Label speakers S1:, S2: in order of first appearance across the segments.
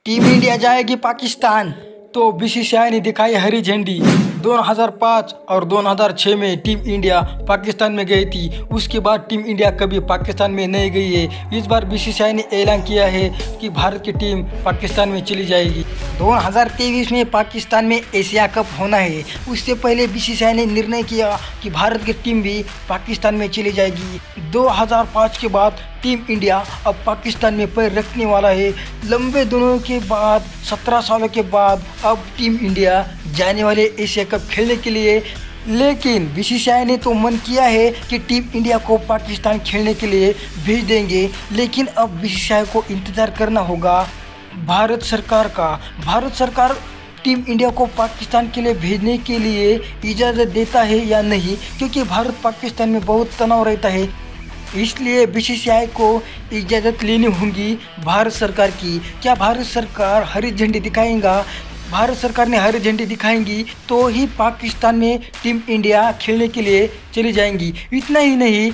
S1: Team India जाएगी पाकिस्तान, तो BCCI ने दिखाई हरी झंडी। 2005 और 2006 में टीम इंडिया पाकिस्तान में गई थी। उसके बाद टीम इंडिया कभी पाकिस्तान में नहीं गई है। इस बार बीसीसीआई ने ऐलान किया है कि भारत की टीम पाकिस्तान में चली जाएगी। 2023 में पाकिस्तान में एशिया कप होना है। उससे पहले बीसीसीआई ने निर्णय किया कि भारत की टीम भी पाकिस्तान में चली जाएगी। 2005 के बाद टीम इंडिया अब पाकिस्तान में पैर रखने वाला है। लंबे दिनों के बाद 17 सालों के बाद अब टीम इंडिया जाने वाले एशिया कप खेलने के लिए। लेकिन बीसीसीआई ने तो मन किया है कि टीम इंडिया को पाकिस्तान खेलने के लिए भेज देंगे, लेकिन अब बीसीसीआई को इंतज़ार करना होगा भारत सरकार का। भारत सरकार टीम इंडिया को पाकिस्तान के लिए भेजने के लिए इजाज़त देता है या नहीं, क्योंकि भारत पाकिस्तान में बहुत तनाव रहता है। इसलिए बीसीसीआई को इजाज़त लेनी होगी भारत सरकार की। क्या भारत सरकार हरी झंडी दिखाएगा? भारत सरकार ने हरी झंडी दिखाएंगी तो ही पाकिस्तान में टीम इंडिया खेलने के लिए चली जाएंगी। इतना ही नहीं,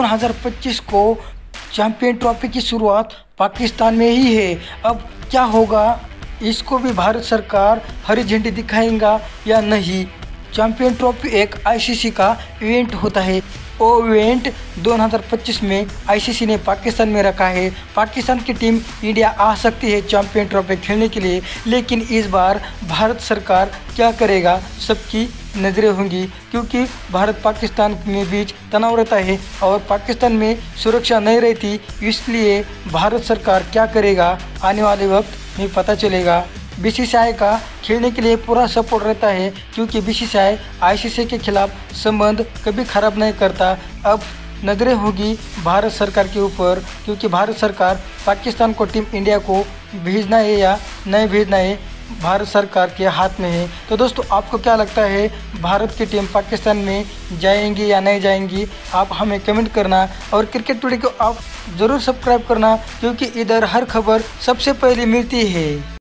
S1: 2025 को चैंपियन ट्रॉफी की शुरुआत पाकिस्तान में ही है। अब क्या होगा, इसको भी भारत सरकार हरी झंडी दिखाएगा या नहीं। चैंपियन ट्रॉफी एक आईसीसी का इवेंट होता है। वो इवेंट 2025 में आईसीसी ने पाकिस्तान में रखा है। पाकिस्तान की टीम इंडिया आ सकती है चैंपियन ट्रॉफी खेलने के लिए, लेकिन इस बार भारत सरकार क्या करेगा, सबकी नज़रें होंगी, क्योंकि भारत पाकिस्तान में बीच तनाव रहता है और पाकिस्तान में सुरक्षा नहीं रहती। इसलिए भारत सरकार क्या करेगा आने वाले वक्त में पता चलेगा। बीसीसीआई का खेलने के लिए पूरा सपोर्ट रहता है, क्योंकि बीसीसीआई आईसीसी के खिलाफ संबंध कभी खराब नहीं करता। अब नज़रें होगी भारत सरकार के ऊपर, क्योंकि भारत सरकार पाकिस्तान को टीम इंडिया को भेजना है या नहीं भेजना है भारत सरकार के हाथ में है। तो दोस्तों, आपको क्या लगता है, भारत की टीम पाकिस्तान में जाएंगी या नहीं जाएंगी? आप हमें कमेंट करना और क्रिकेट टुडे को आप ज़रूर सब्सक्राइब करना, क्योंकि इधर हर खबर सबसे पहले मिलती है।